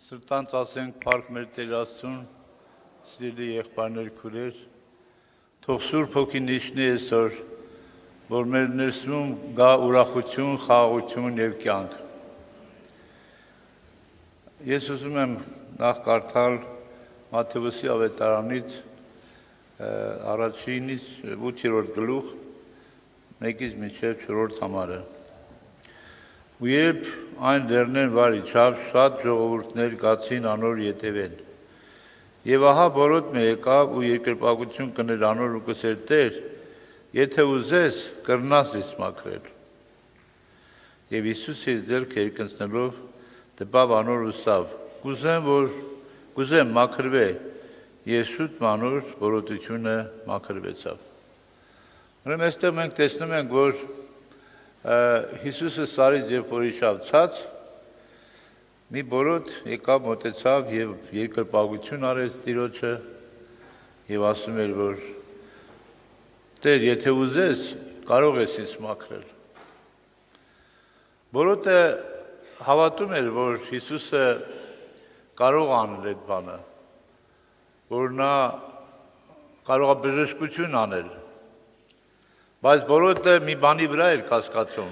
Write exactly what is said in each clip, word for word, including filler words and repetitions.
Սրտանց ասենք փառք մեր Տեր Աստծուն, սիրելի եղբայրներ, քույրեր, թող Սուրբ Հոգին իջնի այսօր, որ մեր ներսում գա ուրախություն, խաղաղություն եւ կյանք։ Ես ուզում եմ նախ կարդալ Մատթեոսի ավետարանից առաջինից ութերորդ գլուխ, մեկից մինչև չորրորդ համարը։ Ու երբ այն լեռնեն վար իջավ, շատ ժողովուրդներ գացին անոր ետևեն։ Եվ ահա բորոտ մը եկավ ու երկրպագություն կներ անոր ու կսեր Տեր, եթե ուզես, կրնաս ինձ մաքրել։ Եվ Հիսուս իր ձեռքը երկնցնելով դպավ անոր ու սավ. Կուզեմ, որ կուզեմ մաքրվե, եւ շուտ մանոր բորոտությունը մաքրվեցավ։ Ուրեմն այստեղ մենք տեսնում ենք, որ Հիսուսը սարից երբ որ իջավ ցած, մի բորոտ եկավ մոտեցավ եւ երկրպագություն արեց Տիրոջը եւ ասում էր, որ Տեր, եթե ուզես, կարող ես ինձ մաքրել։ Բորոտը հավատում էր, որ Հիսուսը կարող է անել այդ բանը, որ նա կարող է բժշկություն անել։ Բայց բորոտը մի բանի վրա էր կասկածում։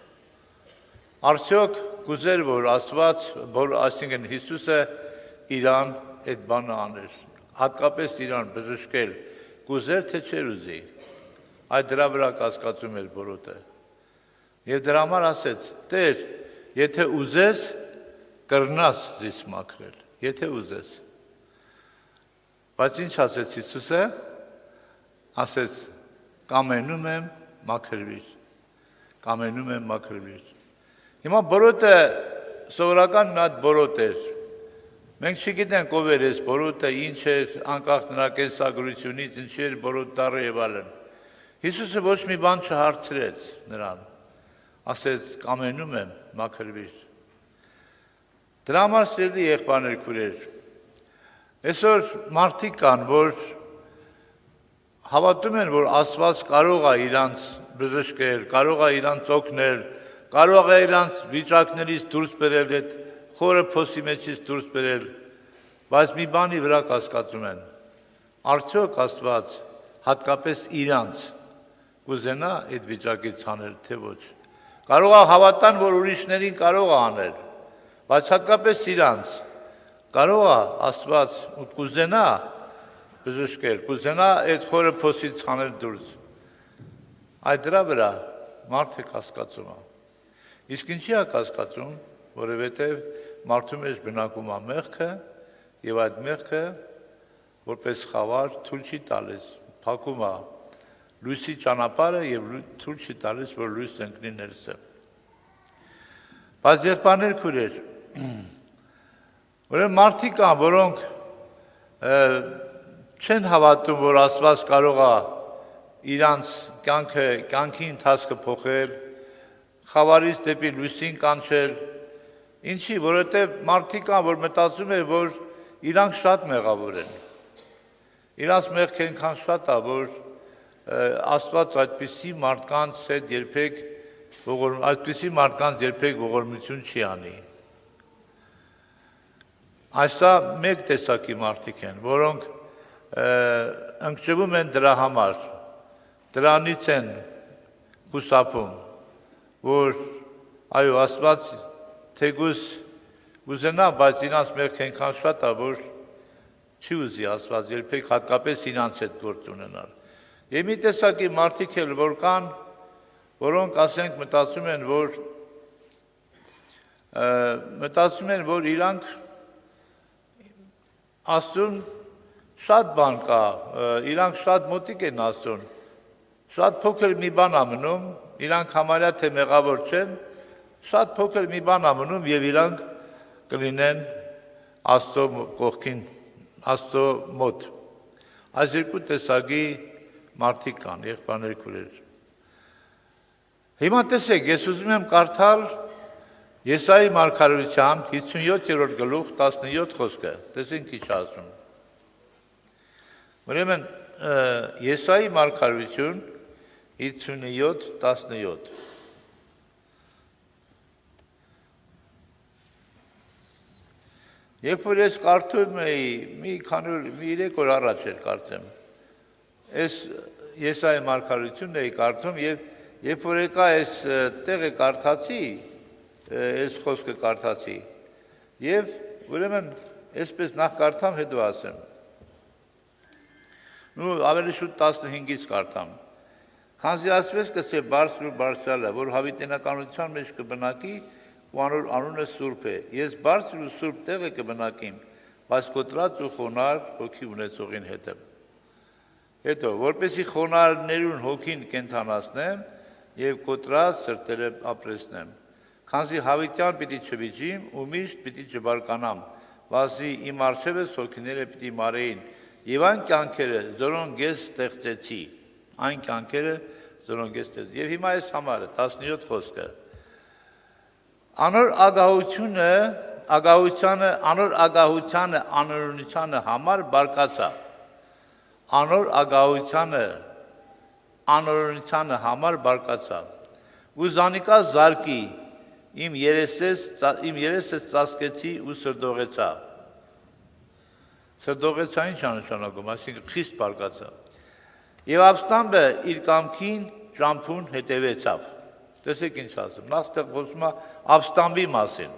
Արդյոք կուզեր, որ Աստված, որ այսինքն Հիսուսը իրան այդ բանը աներ, հատկապես իրան բժշկել, կուզեր թե չէր ուզի։ Այդ դրա վրա կասկածում էր բորոտը։ Եվ դրա համար ասեց. Տեր, եթե ուզես, կրնաս զիս մաքրել, եթե ուզես։ Բայց ինչ ասեց Հիսուսը, ասեց. Կամենում եմ մաքրվիր, կամենում եմ մաքրվիր։ Հիմա բորոտը սովորական մի հատ բորոտ էր։ Մենք չգիտենք ով էր այս բորոտը, ինչ էր, անկախ նրա կենսագրությունից, ինչ էր բորոտ դառը եւ այլն։ Հիսուսը ոչ մի բան չհարցրեց նրան, ասեց կամենում եմ մաքրվիր։ Դրա համար սիրելի եղբայրներ, քույրեր, այսօր մարդիկ կան, որ հավատում են, որ Աստված կարող է իրանց բժշկել, կարող է իրանց օգնել, կարող է իրանց վիճակներից դուրս բերել, այդ խորը փոսի մեջից դուրս բերել, բայց մի բանի վրա կասկածում են։ Արդյոք Աստված հատկապես իրանց կուզենա այդ վիճակից հանել, թե ոչ։ Կարող է հավատան, որ ուրիշներին կարող է անել, բայց հատկապես իրանց կարող է Աստված կուզենա բժշկել, կուզենա այդ խորը փոսից հանել դուրս։ Այդ դրա վրա մարդը կասկածում է։ Իսկ ինչի է կասկածում, որովհետև մարդու մեջ բնակում է մեղքը եւ այդ մեղքը որպես խավար թույլ չի տալիս, փակում է լույսի ճանապարհը եւ թույլ չի տալիս, որ լույս ընկնի ներսը։ Բայց եղբայրներ, քույրեր, ուրեմն մարդիկ կան, որոնք չեն հավատում, որ Աստված կարող է իրանց կյանքը, կյանքի ընթացքը փոխել, խավարից դեպի լույսին կանչել։ Ինչի, որովհետև մարդիկ կան, որ մտածում են, որ իրանք շատ մեղավոր են։ Իրանց մեղքը այնքան շատ է, որ Աստված այդպիսի մարդկանց հետ երբեք այդպիսի մարդկանց երբեք ողորմություն չի անի։ Այսա մեկ տեսակի մարդիկ են, որոնք ընկճվում են դրա համար, դրանից են խուսափում, որ այո Աստված թեկուզ ուզենա, բայց իրանց մեղքը այնքան շատ է, որ չի ուզի Աստված երբեք հատկապես իրանց հետ գործ ունենալ։ Եվ մի տեսակի մարդիկ էլ որ կան, որոնք ասենք մտածում են, որ մտածում են, որ իրանք Աստծուն շատ բան կա, իրանք շատ մոտիկ են Աստծուն, շատ փոքր մի բան է մնում, իրանք համարյա թե մեղավոր չեն, շատ փոքր մի բան է մնում եւ իրանք կլինեն Աստծո կողքին, Աստծո մոտ։ Այս երկու տեսակի մարդիկ կան, եղբայրներ, քույրեր։ Հիմա տեսեք, ես ուզում եմ կարդալ Եսայի մարգարեության հիսունյոթերորդ գլուխ տասնյոթ խոսքը, տեսենք ինչ ասում։ Ուրեմն Եսայի մարգարեություն հիսունյոթ տասնյոթ Երբ որ ես կարդում էի, մի քանի օր, մի երեք օր առաջ էր կարդում, ես Եսայի մարգարեությունն էի կարդում եւ երբ որ եկա այս տեղը կարդացի, այս խոսքը կարդացի եւ ուրեմն այսպես նախ կարդամ, հետո ասեմ։ Նու ավելի շուտ տասնհինգից կարդամ։ Քանզի ասվեց կսե բարձր ու բարձրալը, որ հավիտենականության մեջ կբնակի ու անոր անունը Սուրբ է։ Ես բարձր ու Սուրբ տեղը կբնակիմ, բայց կոտրած ու խոնար հոգի ունեցողին հետ եմ։ Հետո, որպեսի խոնարհներուն հոգին կենթանացնեմ եւ կոտրած սրտերը ապրեսնեմ։ Քանզի հավիտյան պիտի չվիճիմ ու միշտ պիտի չբարկանամ, բացի իմ առջևս հոգիները պիտի մարեին եւ այն կյանքերը, որոնք ես ստեղծեցի, այն կյանքերը, որոնք ես ստեղծեցի։ Եվ հիմա այս համարը տասնյոթ խոսքը։ Անոր ագահությունը, ագահությանը, անոր ագահությանը, անօրինությանը համար բարկացա։ Անոր ագահությանը, անօրինությանը համար բարկացա։ Ու զանիկա զարկի, իմ երեսես, իմ երեսս ծածկեցի ու սրդողեցա։ Սրդողեցա ինչ անշանակում, այսինքն խիստ բարկացա։ Եվ ապստամբը իր կամքին ճամփուն հետևեցավ։ Տեսեք ինչ ասում, նա ստեղ խոսում է ապստամբի մասին։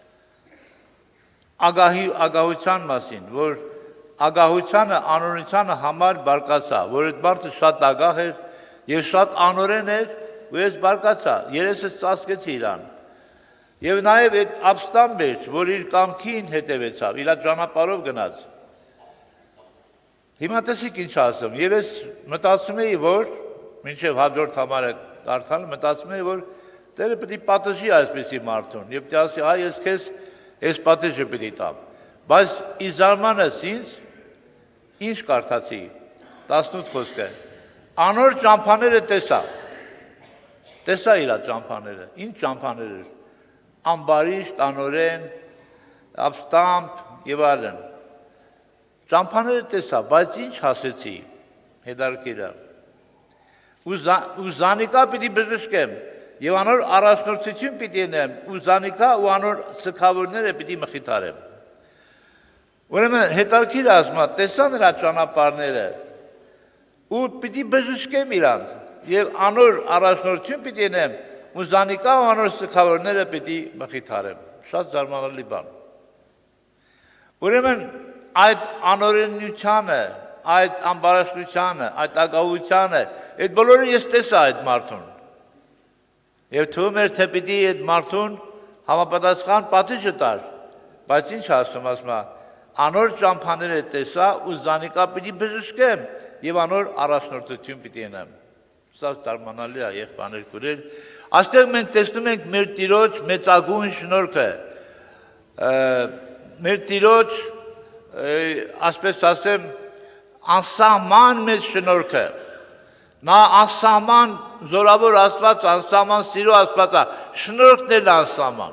Ագահի ագահության մասին, որ ագահությանը, անօրինությանը համար բարկացա, որ այդ մարդը շատ ագահ էր եւ շատ անօրեն էր, ու ես բարկացա, երեսս ծածկեցի իրան։ Եվ նաեւ այդ ապստամբը, որ իր կամքին հետևեցավ, իր ճանապարհով գնաց։ Հիմա տեսեք ինչ ասում, եւ ես մտածում էի, որ մինչեւ հաջորդ համարը կարդալ, մտածում էի, որ Տերը պիտի պատժի այսպեսի մարդուն, եւ պիտի ասի, այ ես քեզ այս պատժը պիտի տամ։ Բայց ի զարմանս ինձ ինչ կարդացի, տասնութ խոսքը, անոր ճամփաները տեսա, տեսա իրա ճամփաները, ինչ ճամփաներ էր, ամբարիշտ, անօրեն, ապստամբ եւ այլն, ճամփաները տեսա, բայց ինչ հասեցի, հետարքերը, ու զանիկա պիտի բժշկեմ, եւ անոր առաջնորդություն պիտի ենեմ, ու զանիկա ու անոր սքավորները պիտի մխիթարեմ։ Ուրեմն հետարքիր ասում է, տեսա նրա ճանապարհները ու պիտի բժշկեմ իրանց եւ անոր առաջնորդություն պիտի ենեմ ու զանիկա ու անոր սքավորները պիտի մխիթարեմ։ Շատ զարմանալի բան։ Ուրեմն այդ անօրենությանը, այդ ամբարաշտությանը, այդ ագահությանը, այդ բոլորը ես տեսա այդ մարդուն։ Եվ թվում էր թե պիտի այդ մարդուն համապատասխան պատիժը տար, բայց ինչ ասում ասում է, անոր ճամփաները տեսա ու զանիկա պիտի բժշկեմ եւ անոր առաջնորդություն պիտի ենեմ։ Սա զարմանալի է, եղբայրներ քուրեր։ Այստեղ մենք տեսնում ենք մեր Տիրոջ մեծագույն շնորհքը։ Մեր Տիրոջ, ասպես ասեմ, անսահման մեծ շնորհքը։ Նա անսահման զորավոր Աստված, անսահման սիրո Աստված է, շնորհքն էլ անսահման։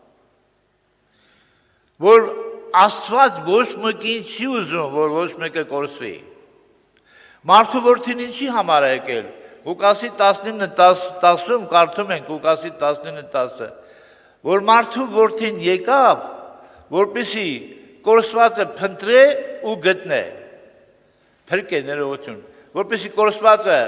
Որ Աստված ոչ մեկին չի ուզում, որ ոչ մեկը կորսվի։ Մարդու որդին ինչի համար է եկել։ Ղուկասի տասնինը տասում կարդում ենք Ղուկասի տասնինը տասը, որ մարդու որդին եկավ, որպեսզի կորսվածը փնտրե ու գտնե։ Փրկե ներողություն, որպեսզի կորսվածը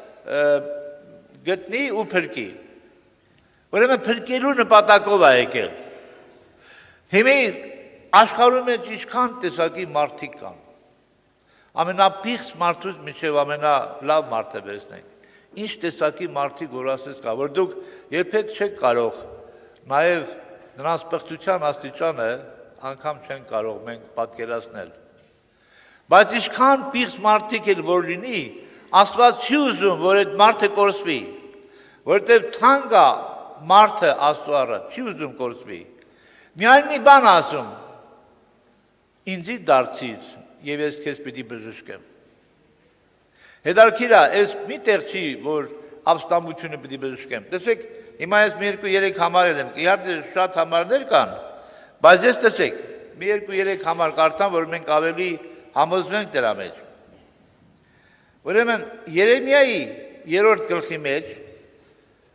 գտնի ու փրկի։ Ուրեմն փրկելու նպատակով է եկել։ Հիմա աշխարհում մեջ ինչքան տեսակի մարդիկ կան։ Ամենապիղծ մարդուց մինչև ամենալավ մարդը վերցնենք։ Ինչ տեսակի մարդիկ որ ասես կա, որ դուք երբեք չեք կարող նաև նրանց պղծության աստիճանը անգամ չեն կարող մենք պատկերացնել։ Բայց ինչքան պիղծ մարդիկ էլ որ լինի, Աստված չի ուզում, որ այդ մարդը կորսվի, որովհետև թանկ է մարդը Աստծո առաջ, չի ուզում կորսվի։ Միայն մի բան ասում. ինձի դարձիր եւ ես քեզ պիտի բժշկեմ։ Հետարքիր է, այս մի տեղ չի, որ ապստամբությունը պիտի բժշկեմ։ Տեսեք, հիմա ես մի երկու երեք համարել եմ, իհարկե շատ համարներ կան, բայց ես տեսեք, մի երկու երեք համար կարդամ, որ մենք ավելի համոզվենք դրա մեջ։ Ուրեմն Երեմիայի երրորդ գլխի մեջ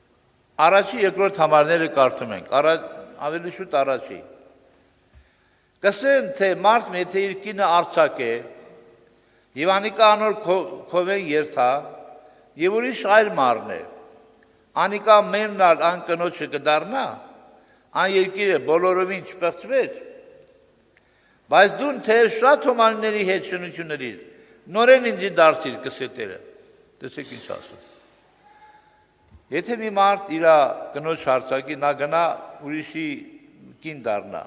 առաջի երկրորդ համարները կարդում ենք, ավելի շուտ առաջի։ Կսեն, թե մարդ եթե իր կինը արձակ է, եւ անիկա անոր քովեն երթա, եւ ուրիշ այլ մարն է, անիկա մեննալ ան կնոջը կդառնա, ան երկիրը բոլորովին չպեղծվեր, բայց դուն թե շատ հոմանների հետ շնությունների, նորեն ինձի դարձիր կսետերը, տեսեք ինչ ասում։ Եթե մի մարդ իրա կնոջ հարցակի, նա գնա ուրիշի կին դառնա,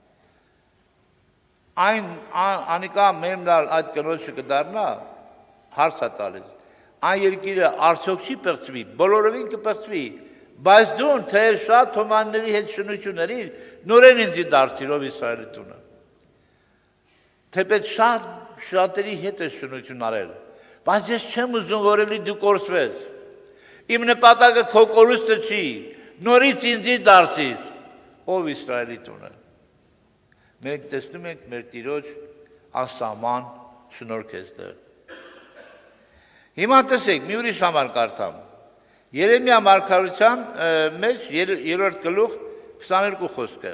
այն անիկա մեննալ այդ կնոջը կդառնա, հարց է տալիս, այն երկիրը արդյոք չի պեղծվի, բոլորովին կպեղծվի, բայց դուն թե շատ հոմանների հետ շնությունների, նորեն ինձի դարձիր ով Իսրայելի տունը։ Թեպետ շատ շատերի հետ է շնություն արել, բայց ես չեմ ուզում որ էլի դու կորսվես։ Իմ նպատակը քո կորուստը չի, նորից ինձի դարձիր, ով Իսրայելի տունը։ Մենք տեսնում ենք մեր Տիրոջ ասաման շնորհք է դեր։ Հիմա տեսեք, մի ուրիշ համար կարդամ։ Երեմիա մարգարության մեջ երրորդ գլուխ քսաներկու խոսքը։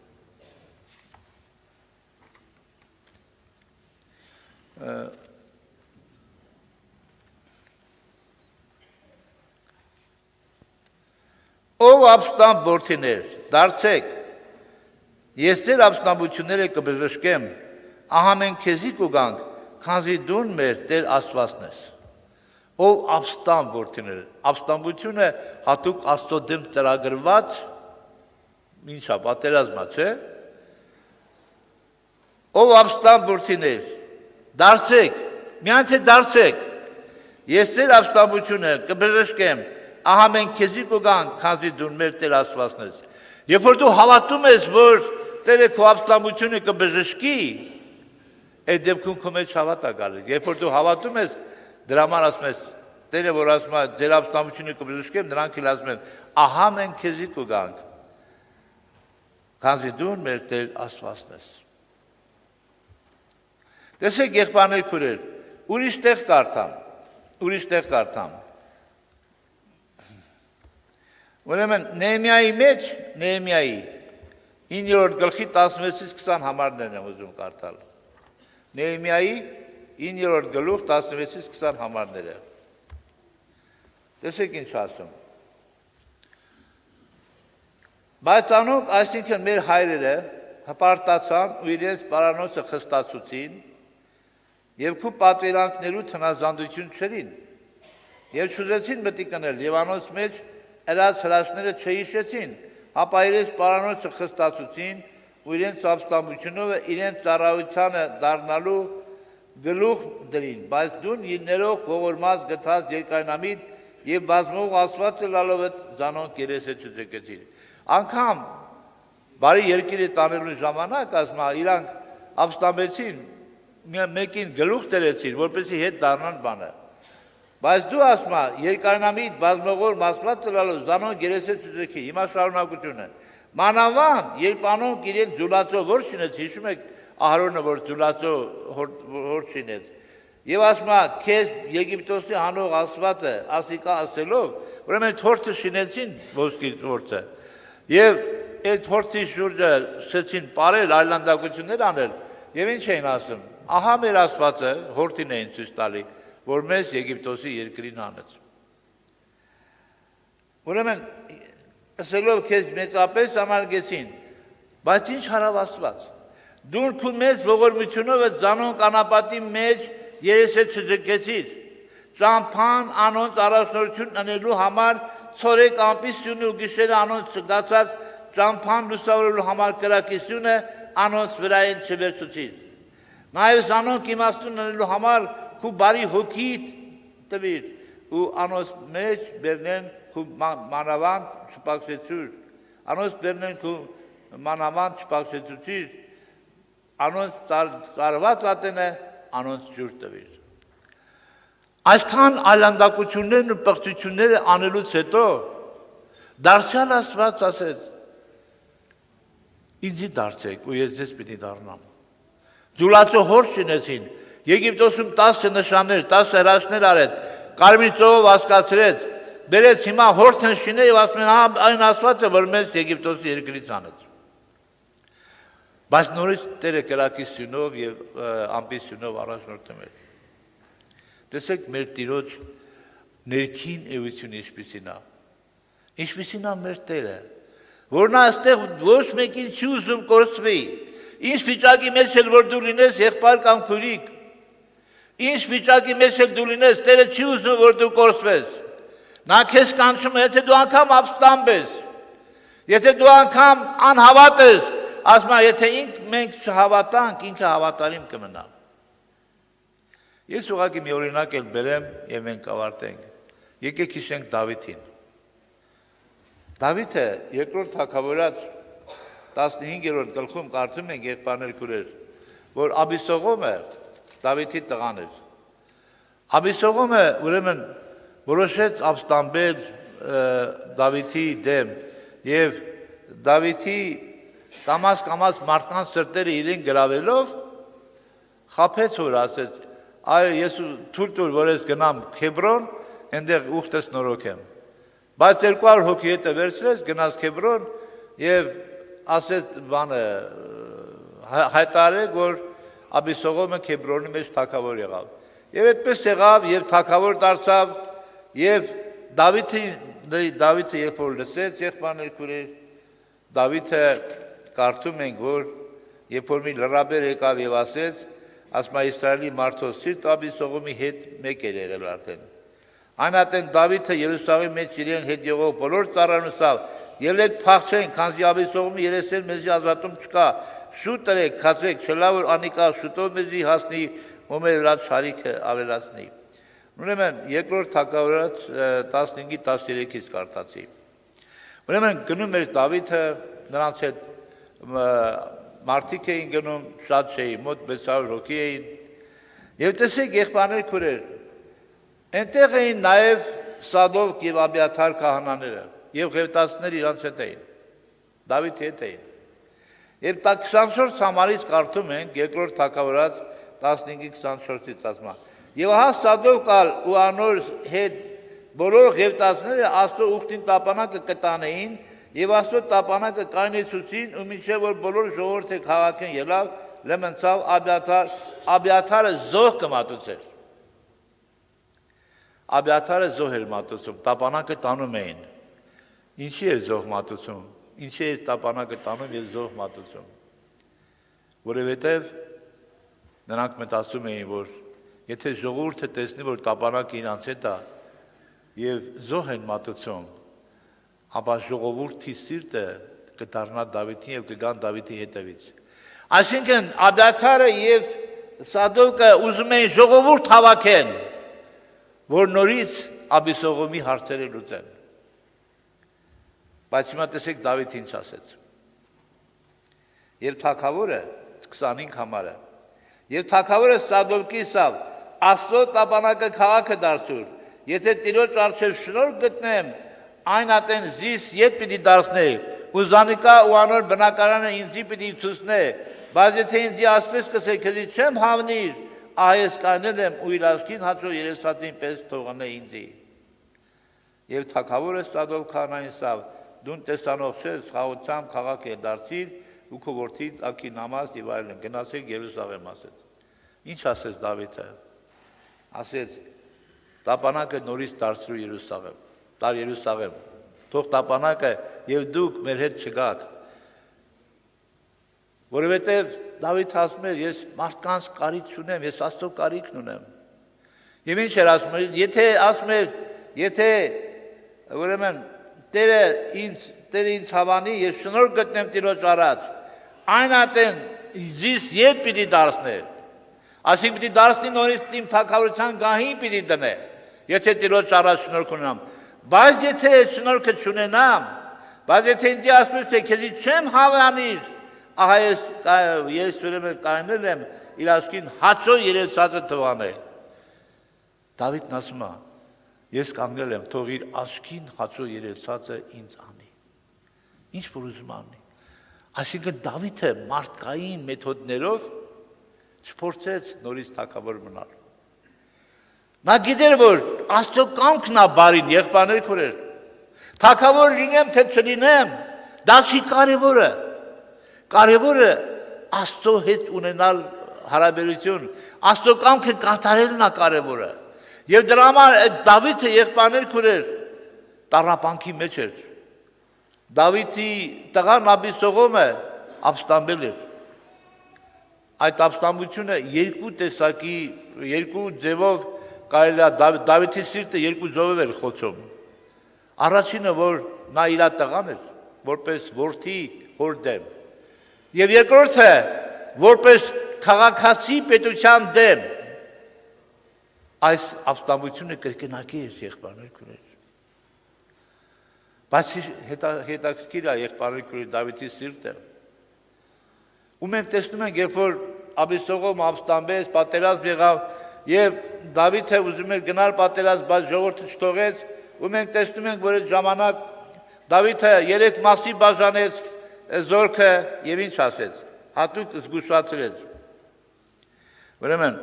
Ով ապստամբ որդիներ, դարձեք, ես ձեր ապստամբությունները կբժշկեմ, ահա մենք քեզի կուգանք, քանզի դուն մեր Տեր Աստվածն ես։ Ով ապստամբ որդիներ, ապստամբությունը հատուկ Աստծո դեմ ծրագրված, ինչա, պատերազմա, չէ։ Ով ապստամբ որդիներ, դարձեք, միայն թե դարձեք, ես ձեր ապստամբությունը կբժշկեմ, ահա մենք քեզի կուգանք, քանզի դու մեր Տեր Աստվածն ես։ Երբ որ դու հավատում ես, որ Տերը քո ապստամբությունը կբժշկի, այդ դեպքում քո մեջ հավատ է գալիս։ Երբ որ դու հավատում ես, դրա համար ասում ես, Տերը որ ասում է, ձեր ապստամբությունը կբժշկեմ, նրանք էլ ասում են, ահա մենք քեզի կուգանք, քանզի դու մեր Տեր Աստվածն ես։ Տեսեք եղբայրներ քուրեր, ուրիշ տեղ կարդամ, ուրիշ տեղ կարդամ։ Ուրեմն Նեհեմիայի մեջ, Նեհեմիայի իններորդ գլխի տասնվեցից քսան համարներն եմ ուզում կարդալ։ Նեհեմիայի իններորդ գլուխ տասնվեցից քսան համարները։ Տեսեք ինչ ասում։ Բայց անոնք, այսինքն մեր հայրերը, հպարտացան ու իրենց պարանոցը խստացուցին եւ քու պատվերանքներու տնազանդություն չերին եւ չուզեցին մտիկնել եւ անոնց մեջ Երաս հրաշները չհիշեցին, հապա իրենց պարանոցը խստացուցին ու իրենց ապստամբությունով իրենց ծառայությանը դառնալու գլուխ դրին, բայց դուն իրներով ողորմած գտած երկայնամիտ եւ բազմող Աստված լալով զանոնք երեսը չձգեցին։ Անկամ բարի երկիրը տանելու ժամանակ ասма իրանք ապստամբեցին, մեկին գլուխ դրեցին, որպեսզի հետ դառնան բանը։ Բայց դու ասում ես, երկայնամիտ բազմողոր մասված ծլալով զանոնք երեսը չձգեցին, հիմա շարունակությունը։ Մանավանդ, երբ անոնք իրենք ձուլածո որ շինեց, հիշում եք Ահարոնը, որ ձուլածո հոր շինեց, եւ ասում է, քեզ Եգիպտոսի հանող Աստվածը ասիկա ասելով, ուրեմն թորթը շինեցին ոսկի թորթը, եւ այդ թորթի շուրջը սկսեցին ապարել, այլանդակություններ անել, եւ ինչ էին ասում, ահա մեր Աստվածը հորթին էին ցույց տալի, որ մեզ Եգիպտոսի երկրին հանեց։ Ուրեմն, ասելով քեզ մեծապես անարգեցին, բայց ինչ հարավ Աստված։ Դու քու մեծ ողորմությունով զանոնք անապատի մեջ երեսը չձգեցիր, ճամփան անոնց առաջնորդություն անելու համար ցորեկ ամպիսյունը ու գիշերը անոնց չգացած ճամփան լուսավորելու համար կրակիսյունը անոնց վրային չվերցուցիր։ Նաև զանոնք իմաստուն անելու համար քու բարի հոգիդ տվիր ու անոնց մեջ բերնեն քու մանավանդ չպակսեցուր, անոնց բերնեն քու մանավանդ չպակսեցուցիր, անոնց ծարված ատենը անոնց ջուր տվիր։ Այսքան այլանդակություններն ու պղծությունները անելուց հետո դարձյալ Աստված ասեց. ինձի դարձեք ու ես ձեզ պիտի դառնամ։ Ձուլածո հոր շինեցին, Եգիպտոսում տասը նշաններ, տասը հրաշքներ արեց, կարմիր ծովով հասկացրեց, բերեց հիմա հորթն շինե եւ ասում են այն Աստվածը, որ մեզ Եգիպտոսի երկրից հանեց։ Բայց նորից Տերը կրակի սյունով եւ ամպի սյունով առաջնորդում էր։ Տեսեք մեր Տիրոջ ներքին էությունը ինչպիսին է։ Ինչպիսին է մեր Տերը, որ նա այստեղ ոչ մեկին չի ուզում կորցվի։ Ինչ վիճակի մեջ էլ որ դու լինես եղբայր կամ քույրիկ, ինչ վիճակի մեջ էլ դու լինես, Տերը չի ուզում որ դու կորցվես։ Նա քեզ կանչում է, եթե դու անգամ ապստամբ ես, եթե դու անգամ անհավատ ես, ասում է, եթե ինք մենք չհավատանք, ինքը հավատարիմ կմնա։ Ես ուղղակի մի օրինակ էլ բերեմ եւ մենք ավարտենք։ Եկեք հիշենք Դավիթին։ Դավիթը երկրորդ թագավորած տասնհինգերորդ գլխում կարդում ենք եղբայրներ քուրեր, որ Աբիսողոմը Դավիթի տղան էր։ Աբիսողոմը ուրեմն որոշեց ապստամբել Դավիթի դեմ եւ Դավիթի կամաց կամաց մարդկանց սրտերը իրեն գրավելով խափեց որ ասեց այ ես թույլ տուր որ ես գնամ Քեբրոն այնտեղ ուխտս նորոգեմ բայց երկու հարյուր հոգի հետը վերցրեց գնաց Քեբրոն եւ ասեց բանը հայտարարեց որ Աբիսողոմը Քեբրոնի մեջ թագավոր եղավ եւ այդպես եղավ եւ թագավոր դարձավ եւ Դավիթի Դավիթը երբ որ լսեց եղբայրներ քուրեր Դավիթը կարդում ենք որ երբ որ մի լրաբեր եկավ եւ ասեց ասում է Իսրայելի մարդոց սիրտ Աբիսողոմի հետ մեկ էր եղել արդեն այնատեն Դավիթը Երուսաղեմի մեջ իրեն հետ եղող բոլոր ծառայությունով ելեք փախչեն քանզի Աբիսողոմի երեսեն մեզի ազատում չկա շուտ տրեք քացեք չլավոր անիկա շուտով մեզի հասնի ում է վրա շարիքը ավելացնի ուրեմն երկրորդ թագավորած տասնհինգի տասներեքից կարդացի ուրեմն գնում էր Դավիթը նրանց հետ մարդիկ էին գնում շատ չէին մոտ վեց հարյուր հոգի էին եւ տեսեք եղբայրներ քուրեր այնտեղ էին նաեւ Սադոկ եւ Աբիաթար քահանաները եւ ղևտացիները իրանց հետ էին Դավիթի հետ էին եւ քսանչորս համարից կարդում ենք երկրորդ թագավորած տասնհինգի քսանչորսից ասում եւ ահա Սադոկալ ու անոր հետ բոլոր ղևտացիները Աստծո ուխտին տապանակը կտանեին եւ Աստծո տապանակը կայնեցուցին ու մինչեւ որ բոլոր ժողովուրդը քաղաքեն ելավ լմնցավ Աբիաթար Աբիաթարը զոհ կմատուցեր Աբիաթարը զոհ էր մատուցում տապանակը տանում էին ինչի էր զոհ մատուցում ինչի էր տապանակը տանում եւ զոհ մատուցում որովհետեւ նրանք մտածում էին որ եթե ժողովուրդը տեսնի որ տապանակը իրանց հետ է եւ զոհ են մատուցում ապա ժողովրդի սիրտը կդառնա Դավիթին եւ կգան Դավիթի հետևից այսինքն Աբիաթարը եւ Սադոկը ուզում էին ժողովուրդ հավաքեն որ նորից Աբիսողոմի հարցերը լուծեն բայց հիմա տեսեք Դավիթ ինչ ասեց եւ թագավորը քսանհինգ համարը եւ թագավորը Սադոկի ասավ Աստծո տապանակը քաղաքը դարձուր եթե Տիրոջ առջև շնորհ գտնեմ այն ատեն զիս ետ պիտի դարձնե ու զանիկա ու անոր բնակարանը ինձի պիտի ցուցնե բայց եթե ինձի ասպես կսե քեզի չեմ հավնիր այս կանել եմ ու իր ասքին հացո երեսածին պես թողնե ինձի եւ թագավորը Սադոկ քահանային ասավ դուն տեսանող ես խաղությամբ քաղաք է դարձիր ու քո որդին ակի նամազ եւ այլն գնացեք Երուսաղեմ ասեց ինչ ասեց Դավիթը ասեց տապանակը նորից դարձրու Երուսաղեմ տար Երուսաղեմ թող տապանակը եւ դուք մեր հետ չգաք որովհետեւ Դավիթ ասում էր ես մարդկանց կարիք չունեմ ես Աստծո կարիքն ունեմ եւ ինչ էր ասում եթե ասում էր եթե ուրեմն Տերը ինձ Տերը ինձ հավանի ես շնորհ գտնեմ Տիրոջ առաջ այն ատեն զիս ետ պիտի դարձնե ասին պիտի դարձնի նորից իմ թագավորության գահին պիտի դնե եթե Տիրոջ առաջ շնորհք ունենամ բայց եթե շնորհքը չունենամ բայց եթե ինձ ասպես է քեզի չեմ հավանիր ահա ես ես ուրեմն կանել եմ իր ասքին հացո երեցածը թողանե Դավիթն ասում է ես կանգնել եմ թող իր ասքին հացո երեցածը ինձ անի ինչ որ ուզում անի այսինքն Դավիթը մարդկային մեթոդներով չփորձեց նորից թագավոր մնալ նա գիտեր որ Աստծո կամքն է բարին եղբայրներ քուրեր թագավոր լինեմ թե չլինեմ դա չի կարևորը կարևորը Աստծո հետ ունենալ հարաբերություն, Աստծո կամքը կատարելն է կարևորը։ Եվ դրա համար այդ Դավիթը եղբայրներ քուրեր տառապանքի մեջ էր։ Դավիթի տղան Աբիսողոմը ապստամբել էր։ Այդ ապստամբությունը երկու տեսակի, երկու ձևով կարելի է Դավիթի սիրտը երկու ձևով էր խոցում։ Առաջինը, որ նա իր տղան էր, որպես որդի հոր դեմ։ Եվ երկրորդը, որպես քաղաքացի պետության դեմ, այս ապստամբությունը կրկնակի էր եղբայրներ քուրեր։ Բայց հետաքրքիր է եղբայրներ քուրեր Դավիթի սիրտը։ Ու մենք տեսնում ենք, երբ որ Աբիսողոմը ապստամբեց, պատերազմ եղավ, եւ Դավիթը ուզում էր գնալ պատերազմ, բայց ժողովուրդը չթողեց, ու մենք տեսնում ենք, որ այդ ժամանակ Դավիթը երեք մասի բաժանեց զորքը եւ ինչ ասեց, հատուկ զգուշացրեց։ Ուրեմն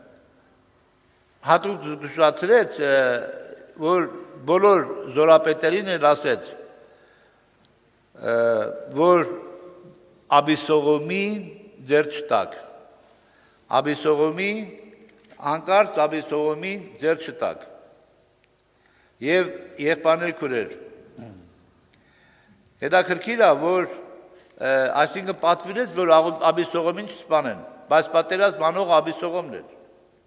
հատուկ զգուշացրեց, որ բոլոր զորապետերին էլ ասեց, որ Աբիսողոմի ձեռ չտակ։ Աբիսողոմի հանկարծ Աբիսողոմի ձեռ չտակ։ Եվ եղբայրներ քուրեր։ Հետաքրքիր է, որ այսինքն պատվիրեց, որ Աբիսողոմին չսպանեն, բայց պատերազմ անող Աբիսողոմն էր։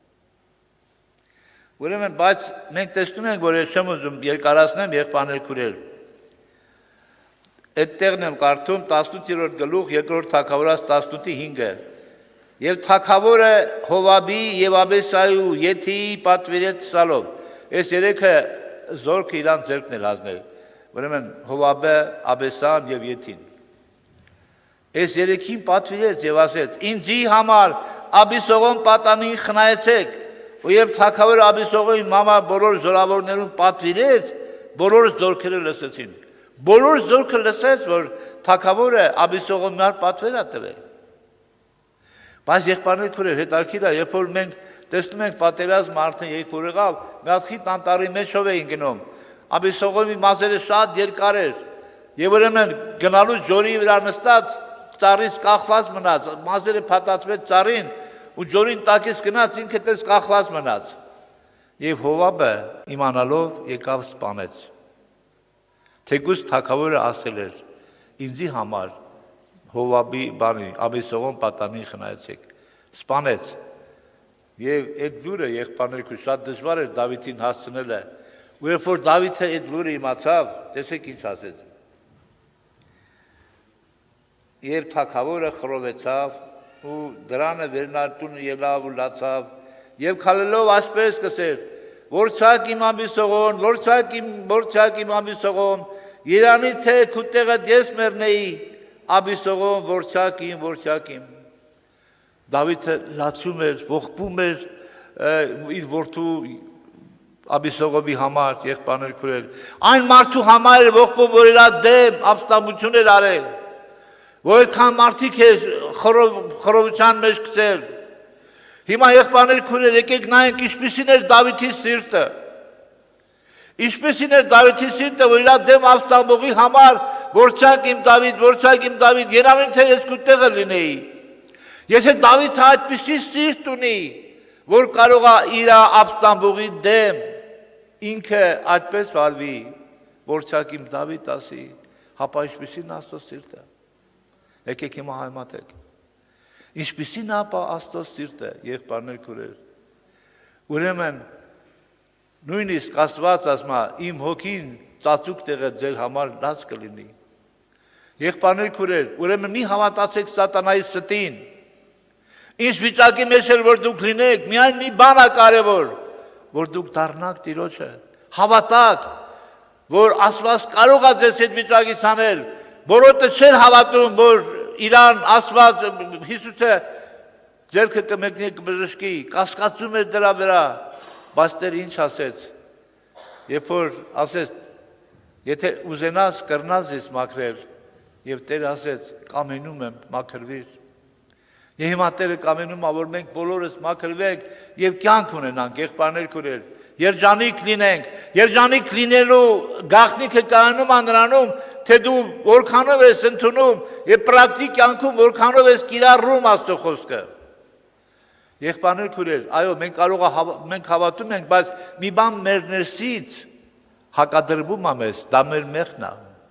Ուրեմն, բայց մենք տեսնում ենք, որ ես չեմ ուզում երկարացնեմ եղբայրներ քուրեր։ Այդտեղն եմ կարդում տասնութերորդ գլուխ երկրորդ թագավորաց տասնութի հինգը։ Եվ թագավորը Հովաբի եւ Աբեսայու Եթիի պատվիրեց սալով։ Այս երեքը զորքը իրան ձեռքն էր հանձնել։ Ուրեմն Հովաբը, Աբեսան եւ Եթին։ Այս երեքին պատվիրեց եւ ասեց. «Ինձի համար Աբիսողոմ պատանին խնայեցեք»։ Ու երբ թագավորը Աբիսողոմի մամա բոլոր զորավորներուն պատվիրեց, բոլոր զորքերը լսեցին։ Բոլոր զորքը լսեց, որ թագավորը Աբիսողոմի պատվեր է տվել։ Բայց եղբայրներ քուրեր, հետաքրքիր է, երբ որ մենք տեսնում ենք պատերազմը արդեն երբ որ եղավ, մի հատ խիտ անտառի մեջով էին գնում։ Աբիսողոմի մազերը շատ երկար էր։ Եվ ուրեմն գնալու ջորի վրա նստած ծառից կախված մնաց, մազերը փաթաթվեց ծառին ու ջորին տակից գնաց, ինքը տես կախված մնաց։ Եվ Հովաբը իմանալով եկավ սպանեց։ Թեկուզ թագավորը ասել էր. «Ինձի համար Հովաբի բանի, Աբիսողոմ պատանին խնայեցեք»։ Սպանեց։ Եվ այդ լուրը եղբայրներ քուրեր շատ դժվար էր Դավիթին հասցնելը։ Ու երբ որ Դավիթը այդ լուրը իմացավ, տեսեք ինչ ասեց։ Երբ թագավորը խռովեցավ ու դրանը վերնարտուն ելավ ու լացավ եւ քալելով ասպես կսեր. «Որչակ իմ Աբիսողոմ, որչակ իմ, որչակ իմ Աբիսողոմ, Երանի թե քու տեղդ ես մեռնեի, Աբիսողոմ, որչակ իմ, որչակ իմ»։ Դավիթը լացում էր, ողբում էր իր որդու Աբիսողոմի համար, եղբայրներ քուրեր։ Այն մարդու համար էր ողբում, որ իր դեմ ապստամբություն էր արել, որ այդքան մարդիկ էր խռովության մեջ գցել։ Հիմա եղբայրներ քուրեր, եկեք նայենք ինչպիսին էր Դավիթի սիրտը։ Ինչպիսին էր Դավիթի սիրտը, որ իր դեմ ապստամբողի համար որչակ իմ Դավիթ, որչակ իմ Դավիթ, երանի թե ես քու տեղը լինեի։ Եթե Դավիթը այդպիսի սիրտ ունի, որ կարող է իր ապստամբողի դեմ ինքը այդպես վարվի, որչակ իմ Դավիթ ասի, հապա ինչպիսին Աստծո սիրտը։ Եկեք հիմա հայմատեք։ Ինչպիսին հապա Աստծո սիրտը, եղբայրներ քուրեր։ Ուրեմն նույնիսկ Աստված ասում է, իմ հոգին ծածուկ տեղը ձեր համար լաց կլինի։ Եղբայրներ քուրեր, ուրեմն մի հավատացեք սատանայի ստին։ Ինչ վիճակի մեջ էլ որ դուք լինեք, միայն մի բան է կարևոր, որ դուք դառնաք Տիրոջը, հավատաք, որ Աստված կարող է ձեզ այդ վիճակից անել։ Բոլորը չեն հավատում, որ Իրան Աստված Հիսուսը ձեռքը կմեկնի կբժշկի, կասկածում էր դրա վրա, բայց Տերը ինչ ասեց։ Երբ որ ասեց, եթե ուզենաս կրնաս ես մաքրել, եւ Տերը ասեց, կամենում եմ, մաքրվիր։ Եվ հիմա Տերը կամենում է, որ մենք բոլորս մաքրվենք եւ կյանք ունենանք, եղբայրներ քուրեր, երջանիկ լինենք երջանիկ լինելու գաղտնիքը կայանում է նրանում, թե դու որքանով ես ընդունում եւ պրակտիկ կյանքում որքանով ես կիրառում Աստծո խոսքը։ Եղբայրներ քույրեր, այո, մենք կարող է մենք հավատում ենք, բայց մի բան մեր ներսից հակադրվում է մեզ, դա մեր մեղքն է։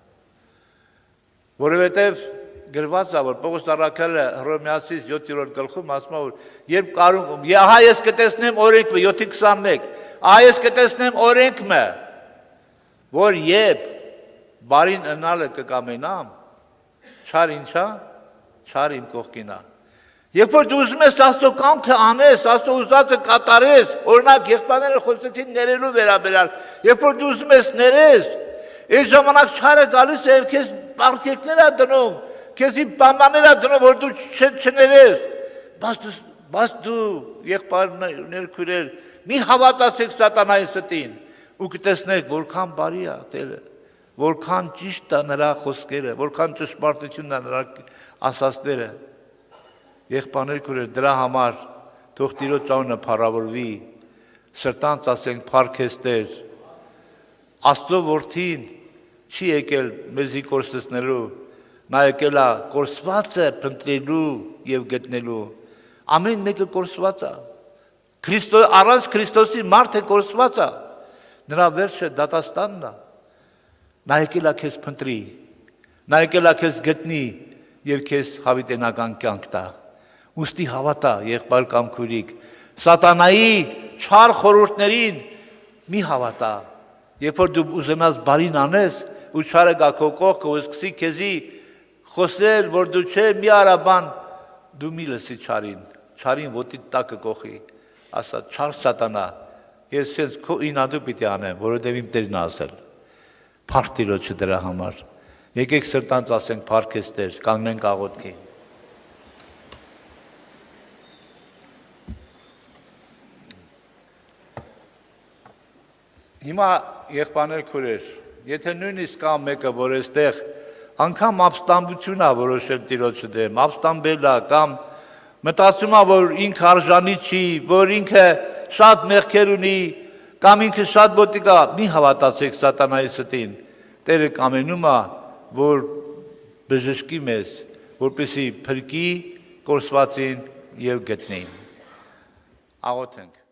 Որովհետեւ գրված է, որ Պողոս առաքյալը Հռոմեացիս յոթերորդ գլխում ասում է, որ երբ կարող, ահա ես կտեսնեմ օրենքը յոթի քսանմեկ, ահա ես կտեսնեմ օրենքը, որ երբ բարին ընալը կկամենամ, չար ինչա, չար իմ կողքին է։ Երբ որ դու ուզում ես Աստծո կամքը անես, Աստծո ուզածը կատարես, օրինակ եղբայրները խոսեցին ներելու վերաբերյալ, երբ որ դու ուզում ես ներես, այս ժամանակ չարը գալիս է եւ քեզ պարտքեր է դնում, քեզի բանբաներ է դնում, որ դու չներես, բայց դու եղբայրներ քույրեր, մի հավատացեք սատանայի ստին ու կտեսնեք որքան բարի է Տերը, որքան ճիշտ է նրա խոսքերը, որքան ճշմարտությունն է նրա ասածները։ Եղբայրներ քույրեր, դրա համար թող Տիրոջ անունը փառավորվի, սրտանց ասենք փառքես Տեր։ Աստծո որդին չի եկել մեզի կորսեցնելու, նա եկել է կորսվածը փնտրելու եւ գտնելու։ Ամեն մեկը կորսված է։ Քրիստոս առանց Քրիստոսի մարդը կորսված է։ Նրա վերջը դատաստանն է։ Նա եկել է քեզ փնտրի, նա եկել է քեզ գտնի եւ քեզ հավիտենական կյանք տա։ Ուստի հավատա, եղբայր կամ քույրիկ, սատանայի չար խորհուրդներին մի հավատա։ Երբ որ դու ուզենաս բարին անես, ու չարը գա քո կողքը ու սկսի քեզի խոսել, որ դու չէ մի արաբան, դու մի լսի չարին, չարին ոտի տակը կողի, ասա չար սատանա, ես sense քո ինադու պիտի անեմ, որովհետև իմ Տերն ասել։ Փառք Տիրոջը դրա համար։ Եկեք սրտանց ասենք փառքես Տեր, կանգնենք աղոթքի։ Հիմա եղբայրներ քույրեր, եթե նույնիսկ կա մեկը, որ այստեղ անգամ ապստամբություն է որոշել Տիրոջը դեմ, ապստամբել է կամ մտածում է, որ ինքը արժանի չի, որ ինքը շատ մեղքեր ունի, կամ ինքը շատ մոտիկ է, մի հավատացեք սատանայի ստին։ Տերը կամենում է, որ բժշկի մեզ, որպեսզի փրկի կորսվածին եւ գտնի։ Աղոթենք։